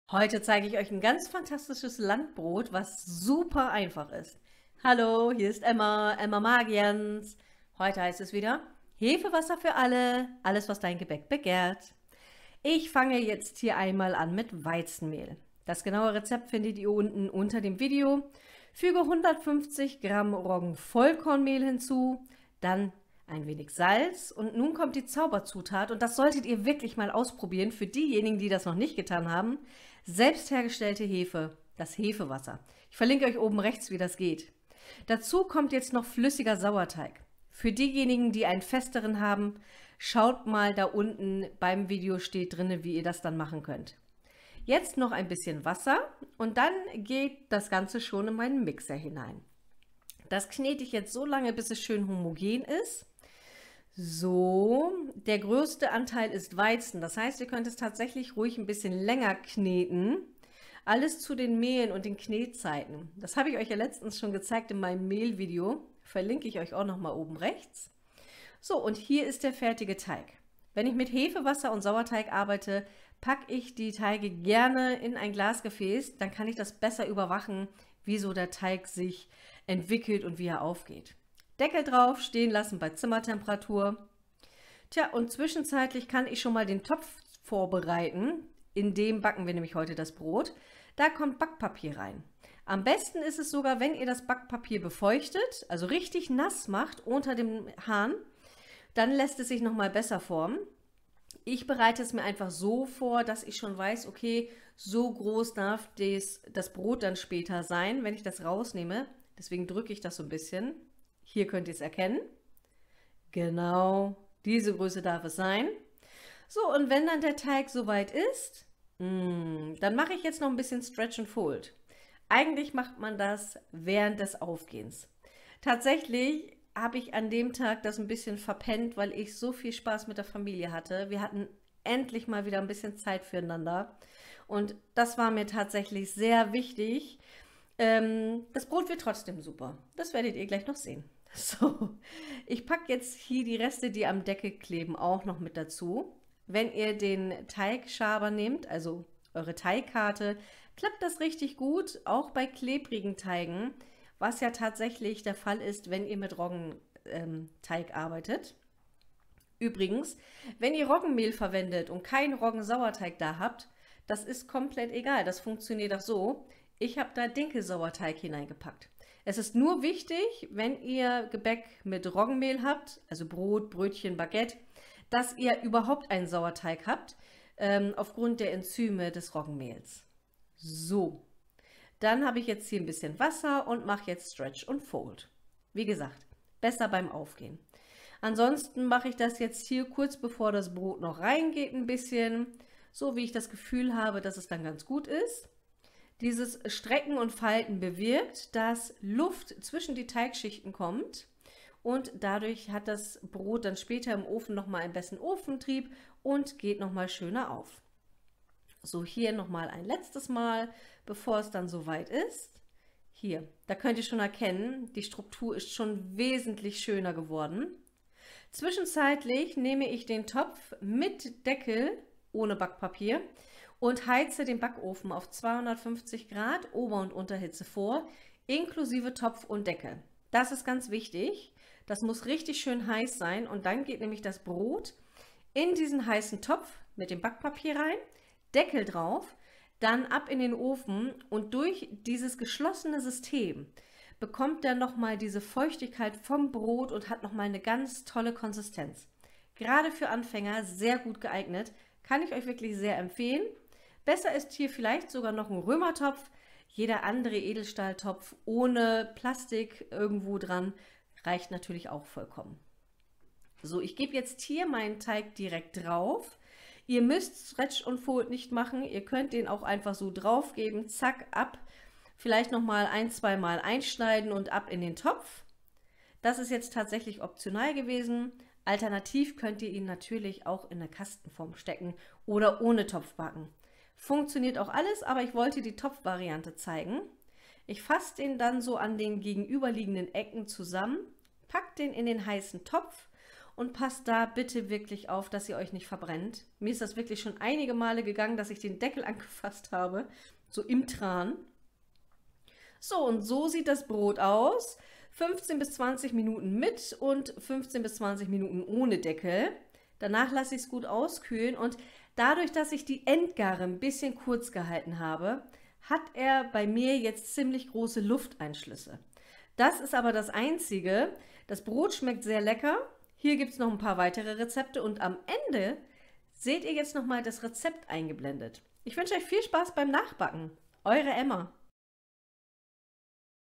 Heute zeige ich euch ein ganz fantastisches Landbrot, was super einfach ist. Hallo, hier ist Emma, Emma Magiens. Heute heißt es wieder Hefewasser für alle, alles was dein Gebäck begehrt. Ich fange jetzt hier einmal an mit Weizenmehl. Das genaue Rezept findet ihr unten unter dem Video. Füge 150 Gramm Roggenvollkornmehl hinzu, dann ein wenig Salz und nun kommt die Zauberzutat und das solltet ihr wirklich mal ausprobieren für diejenigen, die das noch nicht getan haben. Selbst hergestellte Hefe, das Hefewasser. Ich verlinke euch oben rechts, wie das geht. Dazu kommt jetzt noch flüssiger Sauerteig. Für diejenigen, die einen festeren haben, schaut mal da unten beim Video steht drin, wie ihr das dann machen könnt. Jetzt noch ein bisschen Wasser und dann geht das Ganze schon in meinen Mixer hinein. Das knete ich jetzt so lange, bis es schön homogen ist. So, der größte Anteil ist Weizen. Das heißt, ihr könnt es tatsächlich ruhig ein bisschen länger kneten. Alles zu den Mehlen und den Knetzeiten. Das habe ich euch ja letztens schon gezeigt in meinem Mehlvideo. Verlinke ich euch auch noch mal oben rechts. So, und hier ist der fertige Teig. Wenn ich mit Hefewasser und Sauerteig arbeite, packe ich die Teige gerne in ein Glasgefäß. Dann kann ich das besser überwachen, wie so der Teig sich entwickelt und wie er aufgeht. Deckel drauf, stehen lassen bei Zimmertemperatur. Tja, und zwischenzeitlich kann ich schon mal den Topf vorbereiten. In dem backen wir nämlich heute das Brot. Da kommt Backpapier rein. Am besten ist es sogar, wenn ihr das Backpapier befeuchtet, also richtig nass macht unter dem Hahn, dann lässt es sich noch mal besser formen. Ich bereite es mir einfach so vor, dass ich schon weiß, okay, so groß darf das Brot dann später sein, wenn ich das rausnehme. Deswegen drücke ich das so ein bisschen. Hier könnt ihr es erkennen. Genau, diese Größe darf es sein. So, und wenn dann der Teig soweit ist, dann mache ich jetzt noch ein bisschen Stretch and Fold. Eigentlich macht man das während des Aufgehens. Tatsächlich habe ich an dem Tag das ein bisschen verpennt, weil ich so viel Spaß mit der Familie hatte. Wir hatten endlich mal wieder ein bisschen Zeit füreinander. Und das war mir tatsächlich sehr wichtig. Das Brot wird trotzdem super. Das werdet ihr gleich noch sehen. So, ich packe jetzt hier die Reste, die am Deckel kleben, auch noch mit dazu. Wenn ihr den Teigschaber nehmt, also eure Teigkarte, klappt das richtig gut, auch bei klebrigen Teigen, was ja tatsächlich der Fall ist, wenn ihr mit Roggenteig arbeitet. Übrigens, wenn ihr Roggenmehl verwendet und keinen Roggensauerteig da habt, das ist komplett egal, das funktioniert auch so. Ich habe da Dinkelsauerteig hineingepackt. Es ist nur wichtig, wenn ihr Gebäck mit Roggenmehl habt, also Brot, Brötchen, Baguette, dass ihr überhaupt einen Sauerteig habt, aufgrund der Enzyme des Roggenmehls. So, dann habe ich jetzt hier ein bisschen Wasser und mache jetzt Stretch und Fold. Wie gesagt, besser beim Aufgehen. Ansonsten mache ich das jetzt hier kurz bevor das Brot noch reingeht ein bisschen, so wie ich das Gefühl habe, dass es dann ganz gut ist. Dieses Strecken und Falten bewirkt, dass Luft zwischen die Teigschichten kommt und dadurch hat das Brot dann später im Ofen nochmal einen besseren Ofentrieb und geht nochmal schöner auf. So, hier nochmal ein letztes Mal, bevor es dann soweit ist. Hier, da könnt ihr schon erkennen, die Struktur ist schon wesentlich schöner geworden. Zwischenzeitlich nehme ich den Topf mit Deckel ohne Backpapier und heize den Backofen auf 250 Grad Ober- und Unterhitze vor, inklusive Topf und Deckel. Das ist ganz wichtig. Das muss richtig schön heiß sein und dann geht nämlich das Brot in diesen heißen Topf mit dem Backpapier rein, Deckel drauf, dann ab in den Ofen und durch dieses geschlossene System bekommt er nochmal diese Feuchtigkeit vom Brot und hat nochmal eine ganz tolle Konsistenz. Gerade für Anfänger sehr gut geeignet, kann ich euch wirklich sehr empfehlen. Besser ist hier vielleicht sogar noch ein Römertopf. Jeder andere Edelstahltopf ohne Plastik irgendwo dran reicht natürlich auch vollkommen. So, ich gebe jetzt hier meinen Teig direkt drauf. Ihr müsst Stretch und Fold nicht machen. Ihr könnt den auch einfach so drauf geben, zack, ab. Vielleicht nochmal ein-, zweimal einschneiden und ab in den Topf. Das ist jetzt tatsächlich optional gewesen. Alternativ könnt ihr ihn natürlich auch in eine Kastenform stecken oder ohne Topf backen. Funktioniert auch alles, aber ich wollte die Topfvariante zeigen. Ich fasse den dann so an den gegenüberliegenden Ecken zusammen, pack den in den heißen Topf und passt da bitte wirklich auf, dass ihr euch nicht verbrennt. Mir ist das wirklich schon einige Male gegangen, dass ich den Deckel angefasst habe, so im Tran. So, und so sieht das Brot aus. 15 bis 20 Minuten mit und 15 bis 20 Minuten ohne Deckel. Danach lasse ich es gut auskühlen und dadurch, dass ich die Endgare ein bisschen kurz gehalten habe, hat er bei mir jetzt ziemlich große Lufteinschlüsse. Das ist aber das Einzige. Das Brot schmeckt sehr lecker. Hier gibt es noch ein paar weitere Rezepte und am Ende seht ihr jetzt nochmal das Rezept eingeblendet. Ich wünsche euch viel Spaß beim Nachbacken. Eure Emma.